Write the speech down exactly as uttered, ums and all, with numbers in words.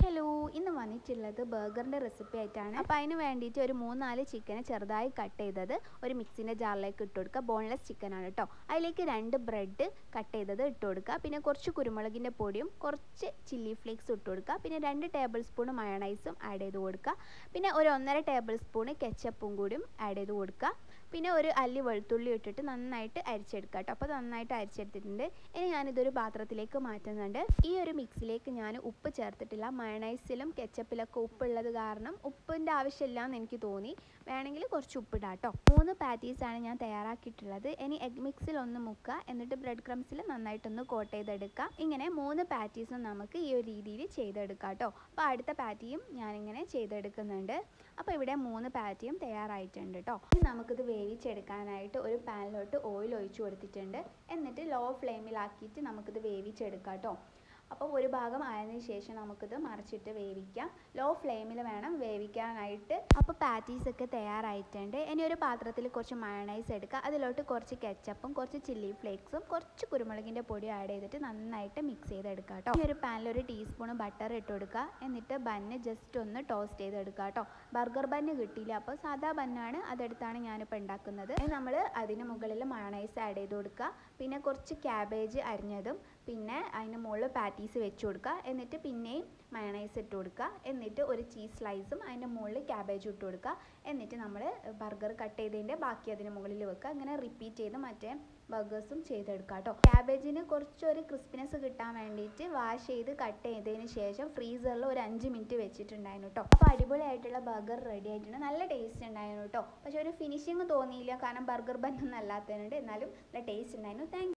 Hello, ഇന്ന് വന്നിട്ടുള്ളത് ബർഗറിൻ്റെ recipe ആയിട്ടാണ്. അപ്പോൾ അതിന് വേണ്ടിയിട്ട് ഒരു മൂന്നാല് ചിക്കനെ ചെറുതായി കട്ട് ചെയ്തത് ഒരു മിക്സിൻ്റെ ജാറിലേക്ക് ഇട്ട് കൊടുക്കുക. ബോൺലെസ് ചിക്കനാണ് കേട്ടോ. അതിലേക്ക് രണ്ട് ബ്രെഡ് കട്ട് ചെയ്തത് ഇട്ട് കൊടുക്കുക. പിന്നെ കുറച്ച് കുരുമുളകിൻ്റെ പൊടിയും കുറച്ച് ചില്ലി ഫ്ലേക്സ് ഇട്ട് കൊടുക്കുക. പിന്നെ രണ്ട് ടേബിൾ സ്പൂൺ മയണൈസും ആഡ് ചെയ്ത് കൊടുക്കുക. പിന്നെ ഒരു ഒന്നര ടേബിൾ സ്പൂൺ കെച്ചപ്പും കൂടിയും ആഡ് ചെയ്ത് കൊടുക്കുക. പിന്നെ ഒരു അല്ലി വെളുത്തുള്ളി ഇട്ടിട്ട് നന്നായിട്ട് അരിച്ചെടുക്കുക കേട്ടോ. അപ്പോൾ നന്നായിട്ട് അരിച്ചെടുത്തിട്ടുണ്ട്. ഇനി ഞാനിതൊരു പാത്രത്തിലേക്ക് മാറ്റുന്നുണ്ട്. ഈ ഒരു മിക്സിലേക്ക് ഞാൻ ഉപ്പ് ചേർത്തിട്ടില്ല. മയണൈസിലും കെച്ചപ്പിലൊക്കെ ഉപ്പുള്ളത് കാരണം ഉപ്പിൻ്റെ ആവശ്യമില്ല എന്ന് എനിക്ക് തോന്നി. വേണമെങ്കിൽ കുറച്ച് ഉപ്പിടാം കേട്ടോ. മൂന്ന് പാറ്റീസാണ് ഞാൻ തയ്യാറാക്കിയിട്ടുള്ളത്. ഇനി എഗ് മിക്സിൽ ഒന്ന് മുക്കുക, എന്നിട്ട് ബ്രെഡ് ക്രംസിൽ നന്നായിട്ടൊന്ന് കോട്ട് ചെയ്തെടുക്കാം. ഇങ്ങനെ മൂന്ന് പാറ്റീസും നമുക്ക് ഈ ഒരു രീതിയിൽ ചെയ്തെടുക്കാം കേട്ടോ. അപ്പോൾ അടുത്ത പാറ്റിയും ഞാനിങ്ങനെ ചെയ്തെടുക്കുന്നുണ്ട്. അപ്പോൾ ഇവിടെ മൂന്ന് പാറ്റിയും തയ്യാറായിട്ടുണ്ട് കേട്ടോ. ഇനി നമുക്കിത് വേവിച്ചെടുക്കാനായിട്ട് ഒരു പാനിലോട്ട് ഓയിൽ ഒഴിച്ചു കൊടുത്തിട്ടുണ്ട്. എന്നിട്ട് ലോ ഫ്ലെയിമിലാക്കിയിട്ട് നമുക്കിത് വേവിച്ചെടുക്കാം കേട്ടോ. അപ്പോൾ ഒരു ഭാഗം ആയതിനു ശേഷം നമുക്കിത് മറിച്ചിട്ട് വേവിക്കാം. ലോ ഫ്ലെയിമിൽ വേണം വേവിക്കാനായിട്ട്. അപ്പോൾ പാറ്റീസൊക്കെ തയ്യാറായിട്ടുണ്ട്. ഇനി ഒരു പാത്രത്തിൽ കുറച്ച് മയണൈസ് എടുക്കുക. അതിലോട്ട് കുറച്ച് കെച്ചപ്പും കുറച്ച് ചില്ലി ഫ്ലേക്സും കുറച്ച് കുരുമുളകിൻ്റെ പൊടി ആഡ് ചെയ്തിട്ട് നന്നായിട്ട് മിക്സ് ചെയ്തെടുക്കുക കേട്ടോ. ഈ ഒരു പാനിൽ ഒരു ടീസ്പൂൺ ബട്ടർ ഇട്ട് കൊടുക്കുക. എന്നിട്ട് ബന്ന് ജസ്റ്റ് ഒന്ന് ടോസ്റ്റ് ചെയ്തെടുക്കുക കേട്ടോ. ബർഗർ ബന്ന് കിട്ടിയില്ല, അപ്പോൾ സാധാ ബന്നാണ്, അതെടുത്താണ് ഞാനിപ്പോൾ ഉണ്ടാക്കുന്നത്. ഇനി നമ്മൾ അതിന് മുകളിൽ മയണൈസ് ആഡ് ചെയ്ത് കൊടുക്കുക. പിന്നെ കുറച്ച് ക്യാബേജ് അരിഞ്ഞതും പിന്നെ അതിന് മുകളിൽ പാറ്റീസ് വെച്ച് കൊടുക്കുക. എന്നിട്ട് പിന്നെയും മയണൈസ് ഇട്ട് കൊടുക്കുക. എന്നിട്ട് ഒരു ചീസ് സ്ലൈസും അതിൻ്റെ മുകളിൽ ക്യാബേജും ഇട്ട് കൊടുക്കുക. എന്നിട്ട് നമ്മൾ ബർഗർ കട്ട് ചെയ്തതിൻ്റെ ബാക്കി അതിന് മുകളിൽ വെക്കുക. അങ്ങനെ റിപ്പീറ്റ് ചെയ്ത് മറ്റേ ബർഗേഴ്സും ചെയ്തെടുക്കുക കേട്ടോ. ക്യാബേജിന് കുറച്ചൊരു ക്രിസ്പിനെസ് കിട്ടാൻ വേണ്ടിയിട്ട് വാഷ് ചെയ്ത് കട്ട് ചെയ്തതിന് ശേഷം ഫ്രീസറിൽ ഒരു അഞ്ച് മിനിറ്റ് വെച്ചിട്ടുണ്ടായിരുന്നു കേട്ടോ. അപ്പോൾ അടിപൊളിയായിട്ടുള്ള ബർഗർ റെഡി ആയിട്ടുണ്ട്. നല്ല ടേസ്റ്റ് ഉണ്ടായിരുന്നു കേട്ടോ. പക്ഷേ ഒരു ഫിനിഷിങ് തോന്നിയില്ല, കാരണം ബർഗർ ബന്നൊന്നും അല്ലാത്തതിനുണ്ട്. എന്നാലും നല്ല ടേസ്റ്റ് ഉണ്ടായിരുന്നു. താങ്ക്